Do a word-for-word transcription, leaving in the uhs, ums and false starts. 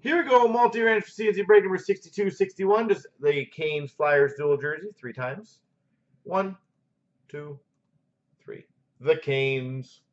Here we go, multi-random C and C break number sixty-two sixty-one. Just the Canes Flyers dual jersey three times. One, two, three. The Canes.